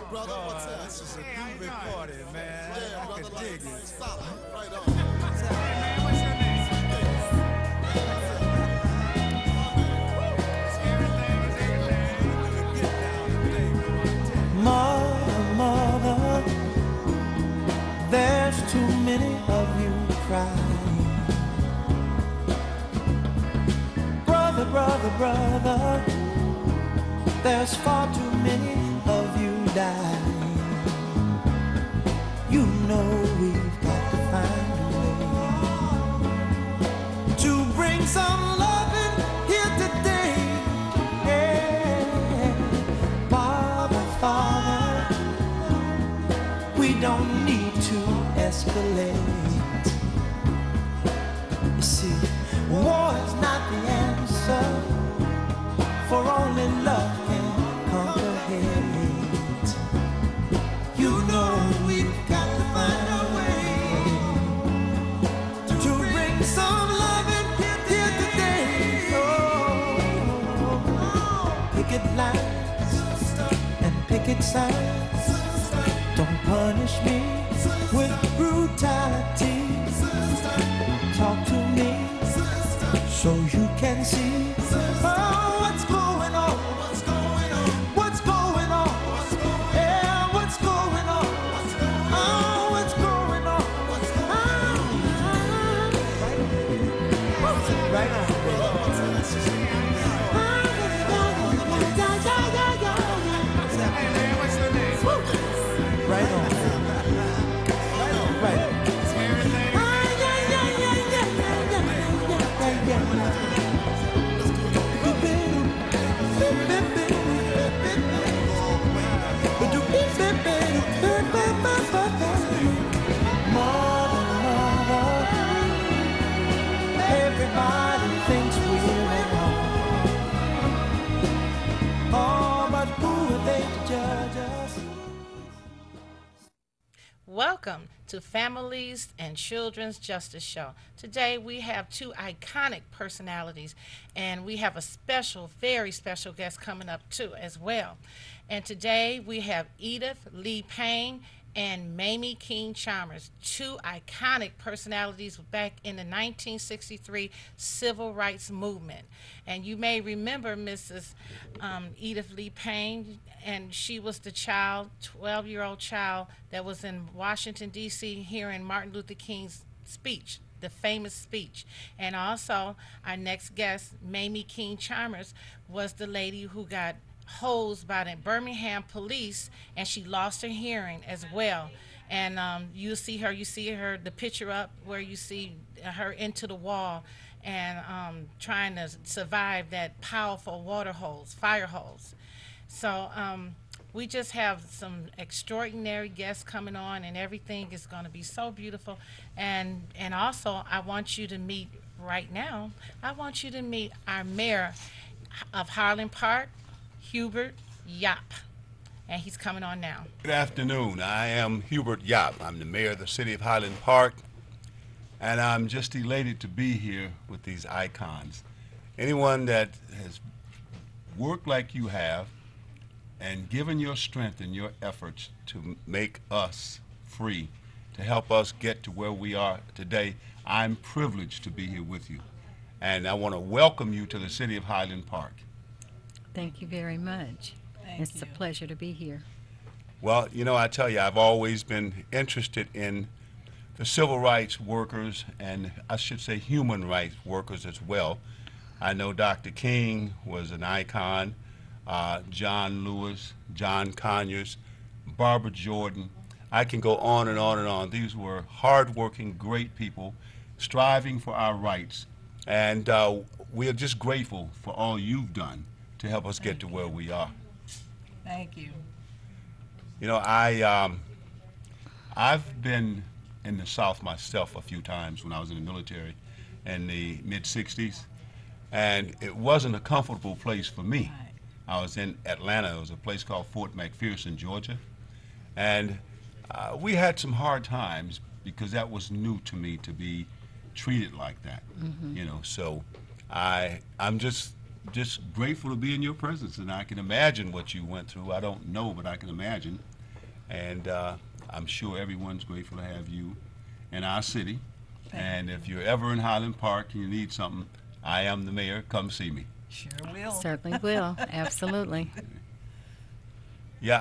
brother. What's that? This is a groovy party, man. Yeah, I brother. can dig it. Stop. Right on. What's your name? Mother, mother, there's too many of you crying. Brother, brother, brother, there's far too many of you dying. You know we've got to find a way to bring some loving here today. Yeah. Father, Father, we don't need to escalate. You see, war is not the answer, for only love can conquer hate. You know we've got to find a way to bring some loving here today. Oh, picket lines and picket signs don't punish me with brutality. Talk to me so you can see. Oh, what's going on? What's going on? What's going on? Yeah, what's going on? Oh, what's going on? Right on. Hey man, what's your name? Right on. Right on. Everything. Everybody thinks we're at home. Oh, but who are they to judge us? Welcome to Families and Children's Justice Show. Today we have two iconic personalities, and we have a special, very special guest coming up too as well. And today we have Edith Lee Payne and Mamie King Chalmers, two iconic personalities back in the 1963 Civil Rights Movement. And you may remember Mrs. Edith Lee Payne, and she was the child, 12-year-old child, that was in Washington, D.C. hearing Martin Luther King's speech, the famous speech. And also, our next guest, Mamie King Chalmers, was the lady who got hosed by the Birmingham police, and she lost her hearing as well. And you see her, the picture up where you see her into the wall and trying to survive that powerful fire hose. So we just have some extraordinary guests coming on, and everything is going to be so beautiful. And also, I want you to meet right now, I want you to meet our mayor of Highland Park, Hubert Yap, and he's coming on now. Good afternoon. I am Hubert Yap. I'm the mayor of the city of Highland Park, and I'm just elated to be here with these icons. Anyone that has worked like you have and given your strength and your efforts to make us free, to help us get to where we are today, I'm privileged to be here with you. And I want to welcome you to the city of Highland Park. Thank you very much. It's a pleasure to be here. Well, you know, I tell you, I've always been interested in the civil rights workers, and I should say human rights workers as well. I know Dr. King was an icon, John Lewis, John Conyers, Barbara Jordan. I can go on and on and on. These were hardworking, great people striving for our rights, and we are just grateful for all you've done to help us get to where we are. Thank you. You know, I've been in the South myself a few times when I was in the military in the mid-'60s, and it wasn't a comfortable place for me. I was in Atlanta. It was a place called Fort McPherson, Georgia, and we had some hard times because that was new to me to be treated like that. You know, so I'm just just grateful to be in your presence, and I can imagine what you went through. I don't know, but I can imagine. And I'm sure everyone's grateful to have you in our city. And if you're ever in Highland Park and you need something, I am the mayor. Come see me. Sure will. Certainly will. Absolutely. Yeah,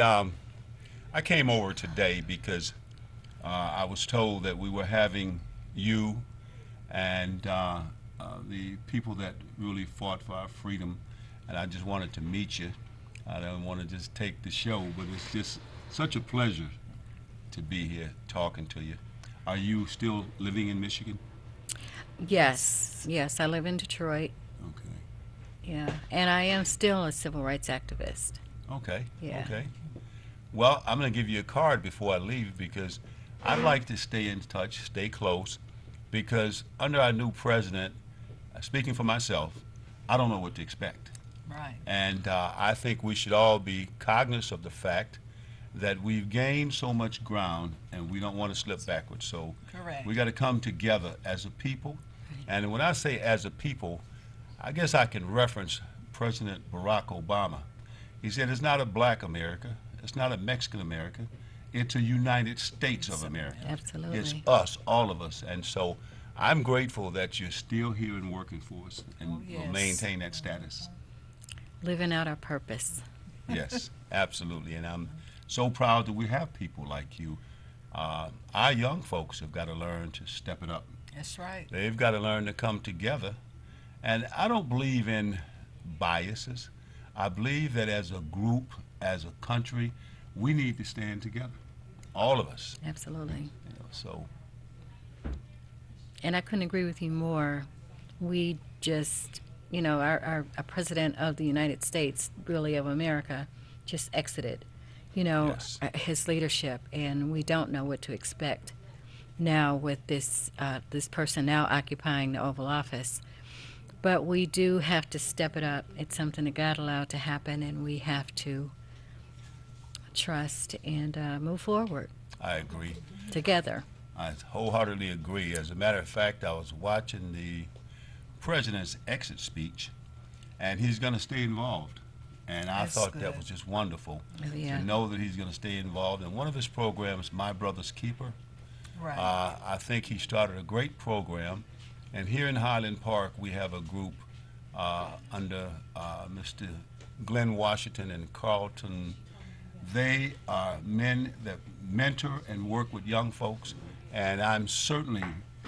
I came over today because I was told that we were having you and the people that really fought for our freedom, and I just wanted to meet you. I don't want to just take the show, but it's just such a pleasure to be here talking to you. Are you still living in Michigan? Yes. Yes, I live in Detroit. Okay. Yeah. And I am still a civil rights activist. Okay. Yeah. Okay. Well, I'm going to give you a card before I leave because I'd like to stay in touch, stay close, because under our new president, speaking for myself, I don't know what to expect. Right. And I think we should all be cognizant of the fact that we've gained so much ground and we don't want to slip backwards. So Correct. we got to come together as a people. And when I say as a people, I guess I can reference President Barack Obama. He said it's not a black America, it's not a Mexican America, it's a United States of America. Absolutely. It's us, all of us. And so I'm grateful that you're still here and working for us and Oh, yes. will maintain that status. Living out our purpose. Yes, absolutely. And I'm so proud that we have people like you. Our young folks have got to learn to step it up. That's right. They've got to learn to come together. And I don't believe in biases. I believe that as a group, as a country, we need to stand together. All of us. Absolutely. You know, so And I couldn't agree with you more. We just, you know, our president of the United States, really of America, just exited, you know, Yes. his leadership, and we don't know what to expect now with this person now occupying the Oval Office. But we do have to step it up. It's something that God allowed to happen, and we have to trust and move forward I agree. together. I wholeheartedly agree. As a matter of fact, I was watching the president's exit speech, and he's going to stay involved. And I That's thought that good. was just wonderful Oh, yeah. to know that he's going to stay involved. And one of his programs, My Brother's Keeper, Right. I think he started a great program. And here in Highland Park, we have a group under Mr. Glenn Washington and Carlton. They are men that mentor and work with young folks, and I'm certainly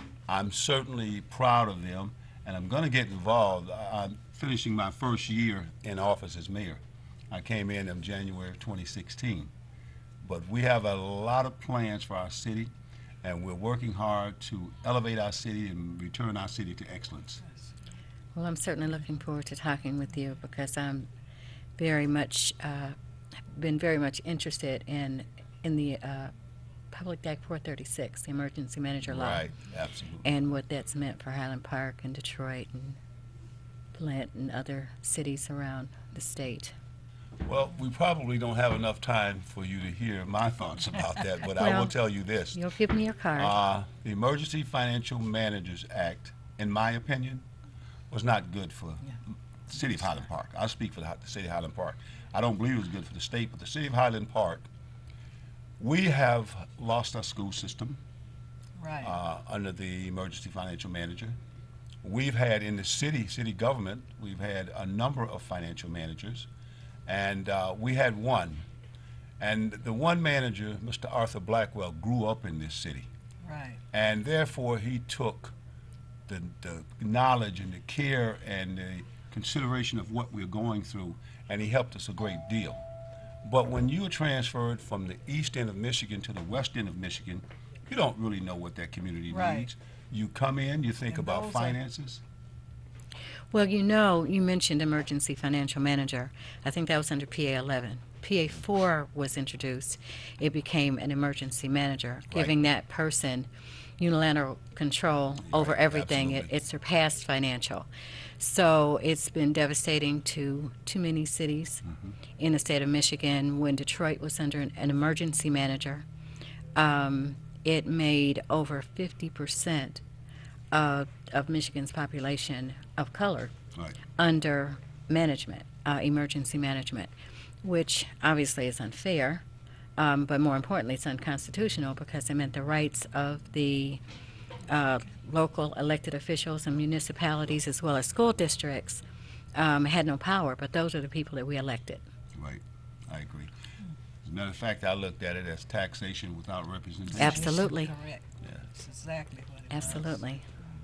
proud of them, and I'm going to get involved. I'm finishing my first year in office as mayor. I came in January of 2016, but we have a lot of plans for our city, and we're working hard to elevate our city and return our city to excellence. Well, I'm certainly looking forward to talking with you because I'm very much been very much interested in the Public Act 436, the Emergency Manager Law, Right, absolutely. and what that's meant for Highland Park and Detroit and Flint and other cities around the state. Well, we probably don't have enough time for you to hear my thoughts about that, but I will Well, tell you this. You'll give me your card. The Emergency Financial Managers Act, in my opinion, was not good for the city of Highland Park. I speak for the city of Highland Park. I don't believe it was good for the state, but the city of Highland Park, we have lost our school system Right. under the Emergency Financial Manager. We've had in the city government, we've had a number of financial managers, and we had one. And the one manager, Mr. Arthur Blackwell, grew up in this city. Right. And therefore, he took the knowledge and the care and the consideration of what we're going through, and he helped us a great deal. But when you are transferred from the east end of Michigan to the west end of Michigan, you don't really know what that community Right. needs. You come in, you think And about those are- finances. Well, you know, you mentioned Emergency Financial Manager. I think that was under PA 11. PA 4 was introduced. It became an emergency manager, giving that person unilateral control over everything. absolutely. It surpassed financial. So it's been devastating to too many cities in the state of Michigan. When Detroit was under an emergency manager, it made over 50% of Michigan's population of color Right. under management, emergency management, which obviously is unfair, but more importantly, it's unconstitutional because it meant the rights of the local elected officials and municipalities as well as school districts had no power, but those are the people that we elected. Right. I agree. As a matter of fact, I looked at it as taxation without representation. Absolutely. Correct. Yeah. That's exactly what it Absolutely.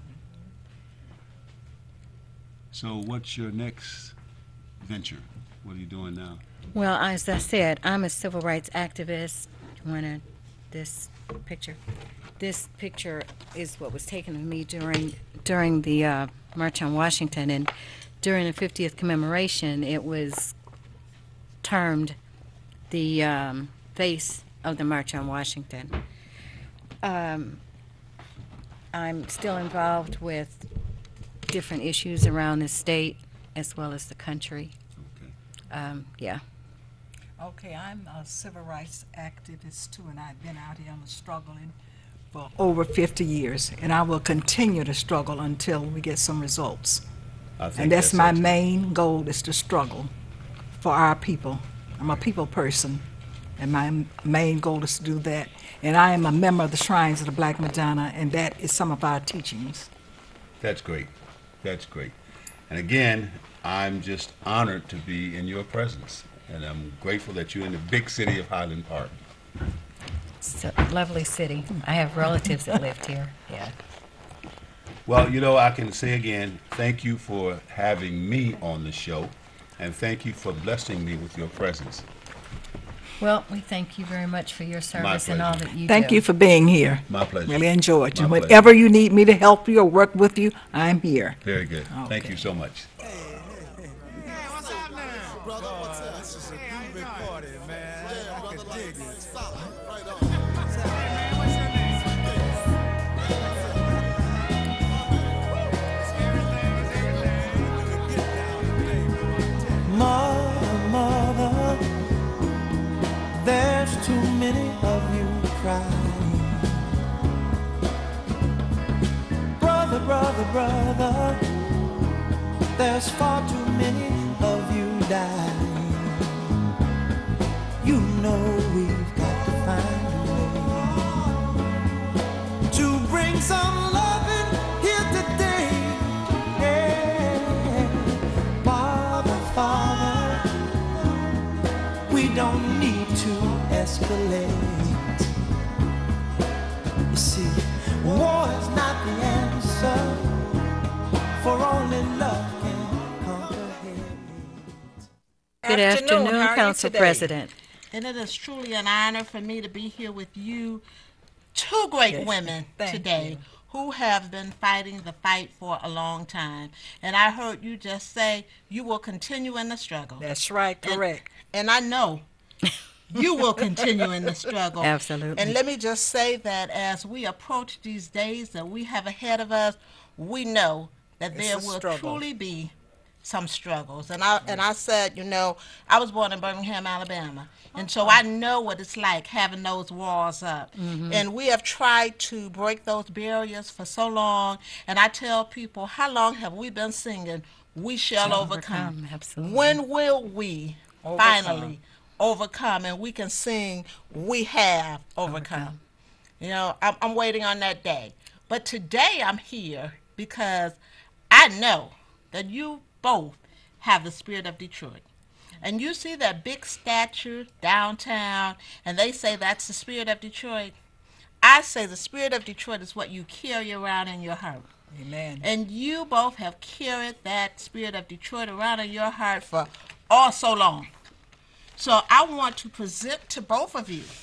So what's your next venture? What are you doing now? Well, as I said, I'm a civil rights activist. You want this picture? This picture is what was taken of me during the March on Washington, and during the 50th commemoration, it was termed the face of the March on Washington. I'm still involved with different issues around the state as well as the country. Okay. Yeah. Okay, I'm a civil rights activist too, and I've been out here struggling for over 50 years, and I will continue to struggle until we get some results. I think And that's my excellent. main goal, is to struggle for our people. I'm a people person, and my main goal is to do that. And I am a member of the Shrines of the Black Madonna, and that is some of our teachings. That's great. That's great. And again, I'm just honored to be in your presence. And I'm grateful that you're in the big city of Highland Park. It's a lovely city. I have relatives that lived here. Yeah. Well, you know, I can say again, thank you for having me on the show. And thank you for blessing me with your presence. Well, we thank you very much for your service and all pleasure. that you do. Thank you for being here. My pleasure. Really enjoyed you. My pleasure. Whenever you need me to help you or work with you, I'm here. Very good. Thank Okay. you so much. This is a groovy party, man. I can dig it. Mother, mother, there's too many of you crying. Brother, brother, brother, there's far too many of you dying. You know we've got to find a way to bring some loving here today. Yeah. Father, Father, we don't need to escalate. You see, war is not the answer, for only love can conquer hate. Good afternoon, How are you Council today? President. And it is truly an honor for me to be here with you, two great Yes, women thank today you. who have been fighting the fight for a long time. And I heard you just say you will continue in the struggle. That's right, correct. And I know you will continue in the struggle. Absolutely. And let me just say that as we approach these days that we have ahead of us, we know that It's there a will struggle. truly be some struggles. And I said, you know, I was born in Birmingham, Alabama. And so I know what it's like having those walls up. And we have tried to break those barriers for so long. And I tell people, how long have we been singing, "We shall overcome"? Absolutely. When will we Overcome. finally overcome and we can sing, "We have overcome"? You know, I'm waiting on that day. But today I'm here because I know that you both have the spirit of Detroit. And you see that big statue downtown, and they say that's the spirit of Detroit. I say the spirit of Detroit is what you carry around in your heart. Amen. And you both have carried that spirit of Detroit around in your heart for all so long. So I want to present to both of you,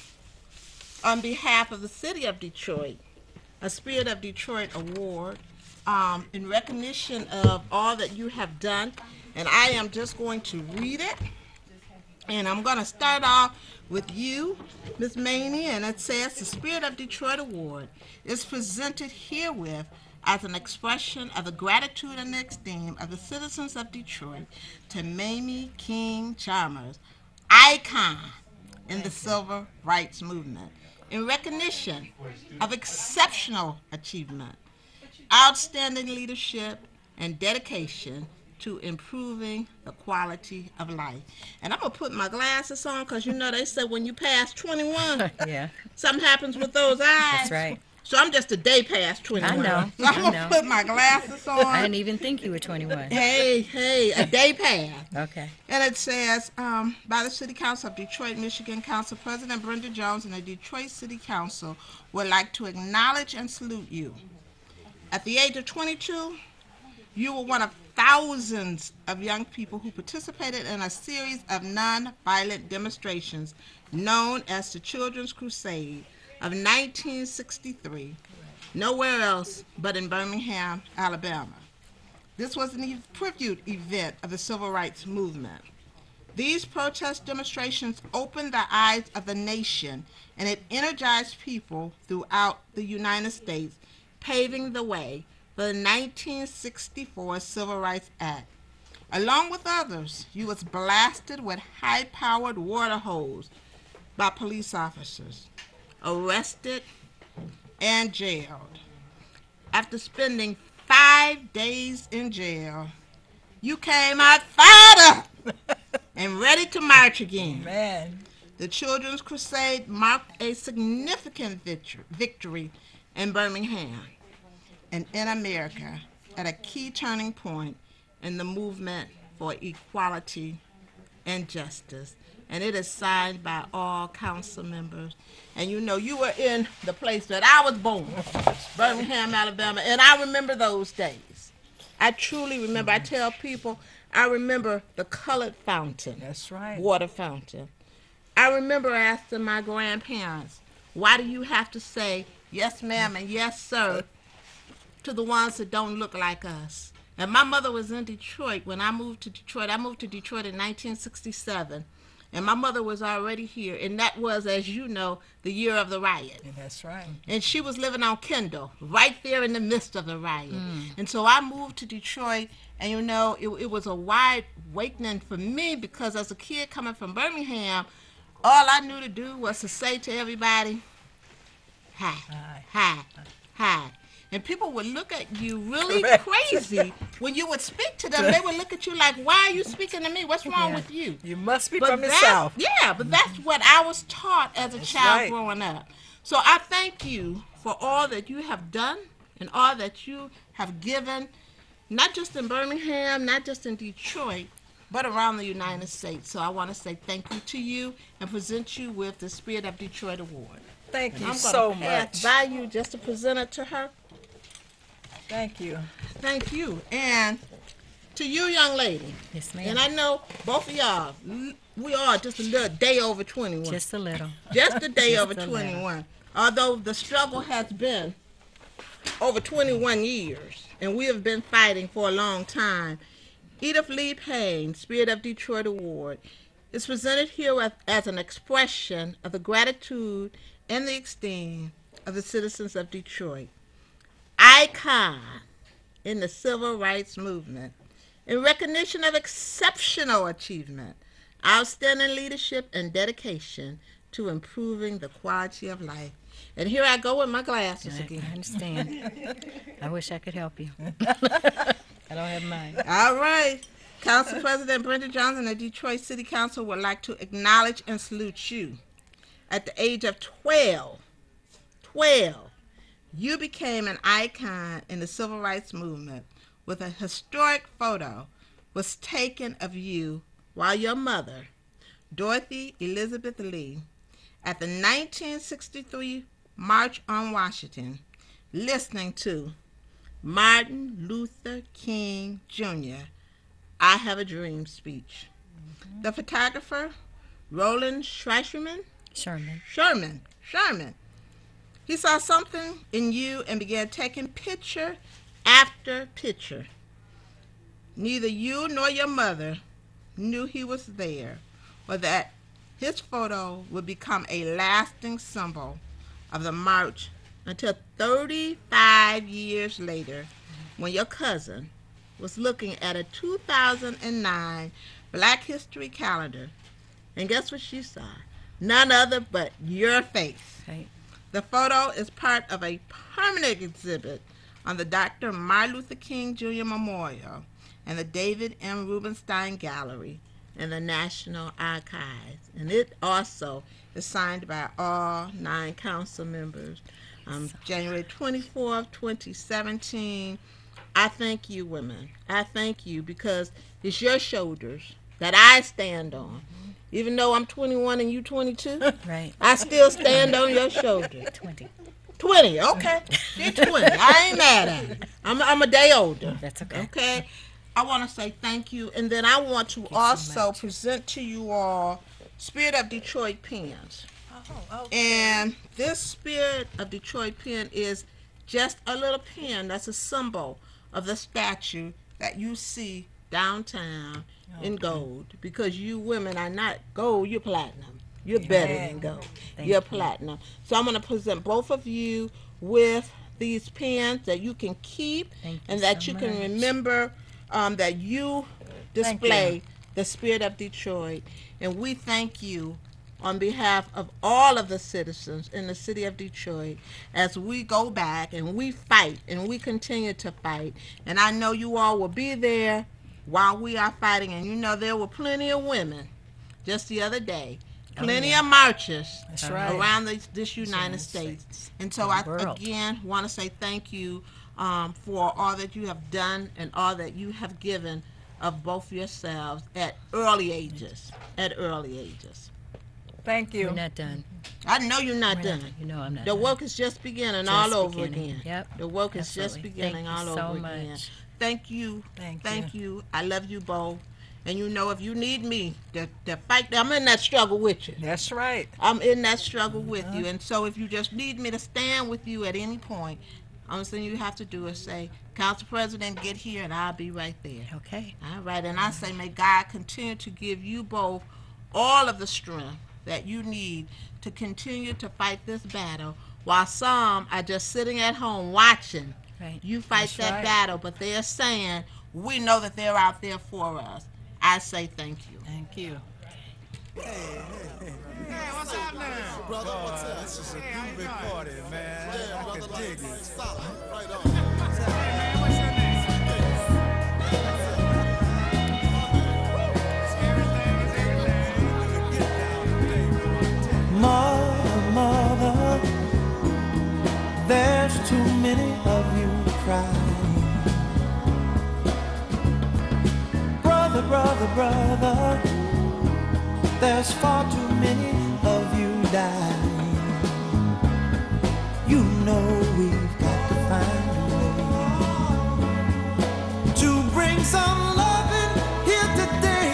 on behalf of the city of Detroit, a Spirit of Detroit Award in recognition of all that you have done. And I am just going to read it. And I'm going to start off with you, Ms. Maney, and it says the Spirit of Detroit Award is presented herewith as an expression of the gratitude and esteem of the citizens of Detroit to Mamie King Chalmers, icon in the civil rights movement, in recognition of exceptional achievement, outstanding leadership, and dedication to improving the quality of life. And I'm going to put my glasses on because you know they say when you pass 21, Yeah, something happens with those eyes. that's right. So I'm just a day past 21. I know, So I'm I going know. to put my glasses I on. didn't even think you were 21. Hey, a day past. Okay. And it says, by the City Council of Detroit, Michigan, Council President Brenda Jones and the Detroit City Council would like to acknowledge and salute you. At the age of 22, you were one of thousands of young people who participated in a series of non-violent demonstrations known as the Children's Crusade of 1963, nowhere else but in Birmingham, Alabama. This was a tribute event of the Civil Rights Movement. These protest demonstrations opened the eyes of the nation, and it energized people throughout the United States, paving the way for the 1964 Civil Rights Act. Along with others, you was blasted with high-powered water hose by police officers, arrested, and jailed. After spending 5 days in jail, you came out fired up and ready to march again. Man. The Children's Crusade marked a significant victory in Birmingham and in America at a key turning point in the movement for equality and justice. And it is signed by all council members. And you know, you were in the place that I was born, Birmingham, Alabama, and I remember those days. I truly remember. I tell people, I remember the colored fountain. That's right. Water fountain. I remember asking my grandparents, why do you have to say yes ma'am and yes sir to the ones that don't look like us? And my mother was in Detroit when I moved to Detroit. I moved to Detroit in 1967. And my mother was already here, and that was, as you know, the year of the riot. Yeah, that's right. And she was living on Kendall, right there in the midst of the riot. And so I moved to Detroit, and you know, it was a wide awakening for me because as a kid coming from Birmingham, all I knew to do was to say to everybody, hi, hi, hi. And people would look at you really Correct. crazy when you would speak to them. They would look at you like, why are you speaking to me? What's wrong with you? You must be But from the that- South. Yeah, but that's what I was taught as a That's child right. growing up. So I thank you for all that you have done and all that you have given, not just in Birmingham, not just in Detroit, but around the United States. So I want to say thank you to you and present you with the Spirit of Detroit Award. Thank And you I'm so going to pass much. by you just to present it to her. Thank you. Thank you. And to you, young lady, Yes, and ma'am. I know both of y'all, we are just a little day over 21. Just a little. Just a day Just over a little. 21. Although the struggle has been over 21 years, and we have been fighting for a long time. Edith Lee Payne, Spirit of Detroit Award, is presented here as an expression of the gratitude and the esteem of the citizens of Detroit. Icon in the civil rights movement, in recognition of exceptional achievement, outstanding leadership, and dedication to improving the quality of life. And here I go with my glasses I again. understand. I wish I could help you. I don't have mine. All right. Council President Brenda Johnson and the Detroit City Council would like to acknowledge and salute you. At the age of 12, you became an icon in the civil rights movement with a historic photo was taken of you while your mother, Dorothy Elizabeth Lee, at the 1963 March on Washington, listening to Martin Luther King Jr. I Have a Dream speech. The photographer, Roland Sherman, he saw something in you and began taking picture after picture. Neither you nor your mother knew he was there, or that his photo would become a lasting symbol of the march until 35 years later, when your cousin was looking at a 2009 Black History calendar. And guess what she saw? None other but your face. Right. The photo is part of a permanent exhibit on the Dr. Martin Luther King Jr. Memorial and the David M. Rubenstein Gallery and the National Archives. And it also is signed by all 9 council members. January 24th, 2017. I thank you, women. I thank you because it's your shoulders that I stand on. Even though I'm 21 and you 22, Right. I still stand on your shoulders. 20. 20, okay. You're 20. I ain't mad at it. I'm a day older. That's okay. Okay? I want to say thank you. And then I want to also present to you all Spirit of Detroit pens. Oh, And this Spirit of Detroit pen is just a little pen that's a symbol of the statue that you see downtown in gold. Because you women are not gold, you're platinum. You're better than gold. You're platinum. So I'm going to present both of you with these pens that you can keep and that you can remember that you display the Spirit of Detroit. And we thank you on behalf of all of the citizens in the city of Detroit as we go back and we fight and we continue to fight. And I know you all will be there while we are fighting. And you know there were plenty of women just the other day, plenty of marches around this United States. And so I again want to say thank you for all that you have done and all that you have given of both yourselves at early ages. Thank you. We're not done. I know you're not done. You know I'm not The done. work is just beginning Just all over beginning. again. Yep. The work is just Absolutely. beginning Thank you all so over again. much. Thank you. Thank you. I love you both. And you know if you need me to fight, I'm in that struggle with you. That's right. I'm in that struggle with you. And so if you just need me to stand with you at any point, only thing you have to do is say, Council President, get here, and I'll be right there. Okay. All right, and I say, may God continue to give you both all of the strength that you need to continue to fight this battle, while some are just sitting at home watching Right. you fight that battle, but they're saying, we know that they're out there for us. I say thank you. Thank you. What's happening? Brother, what's up? This is a groovy party, man. I can dig it. Stop. Right on. What's your Mother, there's too many of you crying. Brother, there's far too many of you dying. You know we've got to find a way to bring some loving here today.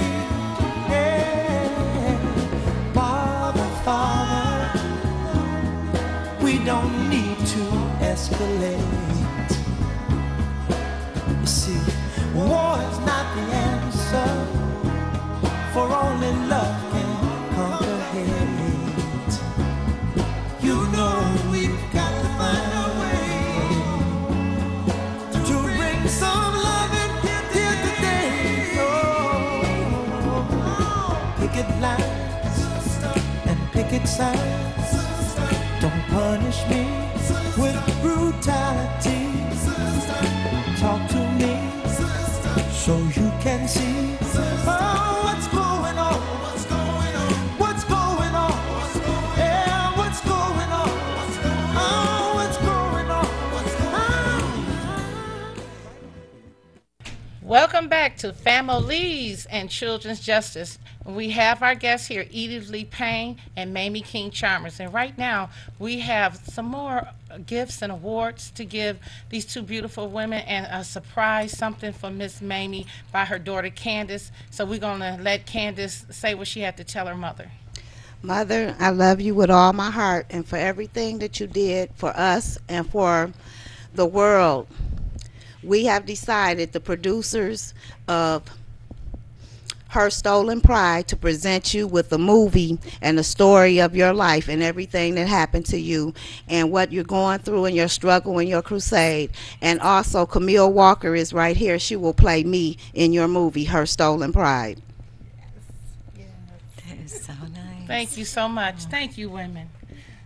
Yeah. Father, we don't need to escalate. You see, war is not the answer, for only love can conquer hate. You know we've got to find a way to bring some love in here today. Oh, picket lines and picket signs don't punish me with brutality. Talk to me so you can see what's going on. What's going on? Yeah, what's going on? Oh, what's going on? Welcome back to Families and Children's Justice. We have our guests here, Edith Lee Payne and Mamie King Chalmers. And right now, we have some more gifts and awards to give these two beautiful women, and a surprise something for Miss Mamie by her daughter Candace. So we're going to let Candace say what she had to tell her mother. Mother, I love you with all my heart, and for everything that you did for us and for the world. We have decided, the producers of Her Stolen Pride, to present you with a movie and the story of your life and everything that happened to you and what you're going through in your struggle and your crusade. And also, Camille Walker is right here. She will play me in your movie, Her Stolen Pride. That is so nice. Thank you so much. Thank you, women.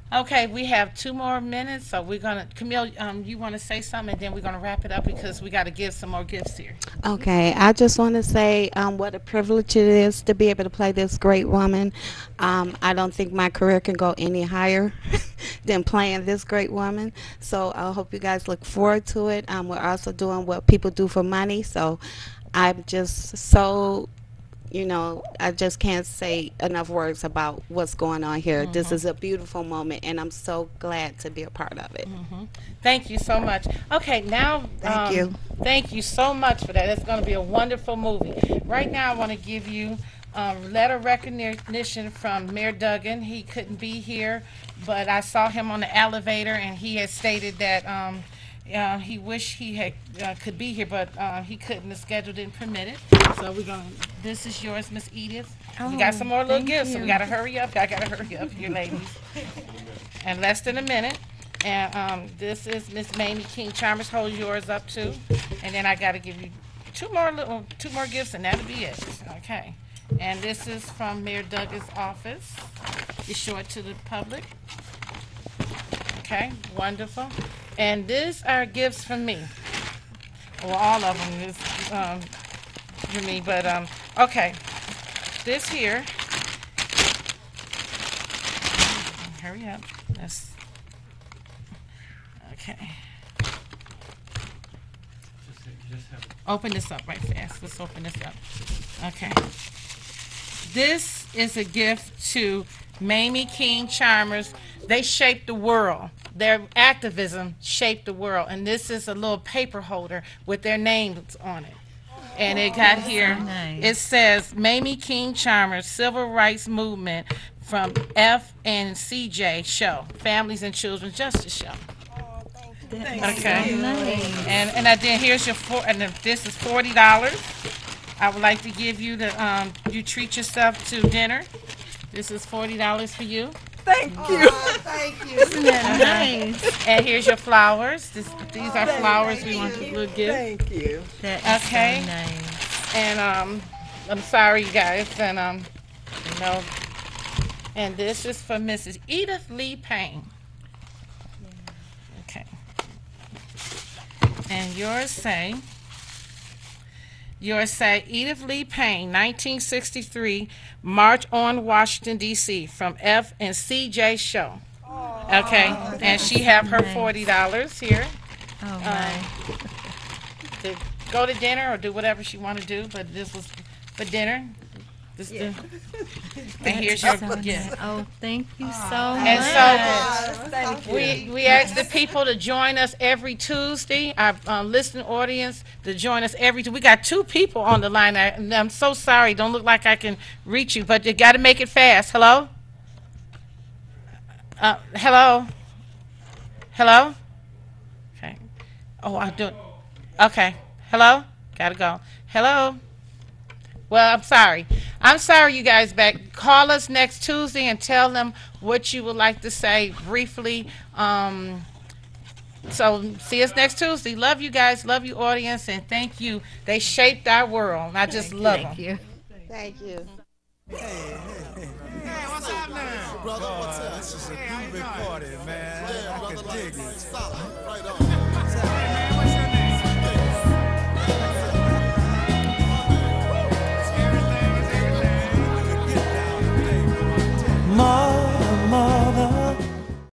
Okay, we have 2 more minutes, so we're gonna, Camille, you want to say something, and then we're gonna wrap it up because we got to give some more gifts here. Okay, I just want to say what a privilege it is to be able to play this great woman. I don't think my career can go any higher than playing this great woman. So I hope you guys look forward to it. We're also doing what people do for money. So I'm just so, I just can't say enough words about what's going on here. This is a beautiful moment, and I'm so glad to be a part of it. Thank you so much. Okay, now, Thank you. Thank you so much for that. It's going to be a wonderful movie. Right now, I want to give you letter of recognition from Mayor Duggan. He couldn't be here, but I saw him on the elevator, and he had stated that he wished he had could be here, but he couldn't. The schedule didn't permit it. So we're going. This is yours, Miss Edith. We got some more little thank gifts, so we you. got to hurry up. I got to hurry up, you ladies. In less than a minute. And this is Miss Mamie King Chalmers. Hold yours up too, and then I got to give you two more gifts, and that'll be it. Okay. And this is from Mayor Duggan's office. You show it to the public. Okay, wonderful. And these are gifts from me. Well, all of them is for me, but okay. This here. Hurry up. Let's. Okay. Open this up right fast. Let's open this up. Okay. This is a gift to Mamie King Chalmers. They shaped the world. Their activism shaped the world. And this is a little paper holder with their names on it. And it got here, nice. it says Mamie King Chalmers, Civil Rights Movement from F and CJ Show, Families and Children's Justice Show. Okay. Nice. And then here's your and this is $40. I would like to give you the you treat yourself to dinner. This is $40 for you. Thank you. Isn't that nice? And here's your flowers. These are flowers we want to give. Thank you. That is Okay. so nice. And I'm sorry, you guys. And you know, and this is for Mrs. Edith Lee Payne. Okay. And yours say Edith Lee Payne, 1963, March on Washington, D.C. from F and CJ Show. Okay, and she have her $40 here Oh, my. to go to dinner or do whatever she want to do, but this was for dinner. And here's your So gift. nice. Oh, thank you so And much. so we ask the people to join us every Tuesday, our listening audience to join us every Tuesday. We got 2 people on the line, and I'm so sorry, don't look like I can reach you, but you got to make it fast. Hello? Hello? Hello? Okay. Oh, I do. Okay. Hello? Gotta go. Hello? Well, I'm sorry. I'm sorry, you guys back. Call us next Tuesday and tell them what you would like to say briefly. So see us next Tuesday. Love you guys. Love you, audience. And thank you. They shaped our world. I just love Thank them. you. Thank you. Hey, what's happening? Brother, what's up? This is a groovy party, man. I can dig it.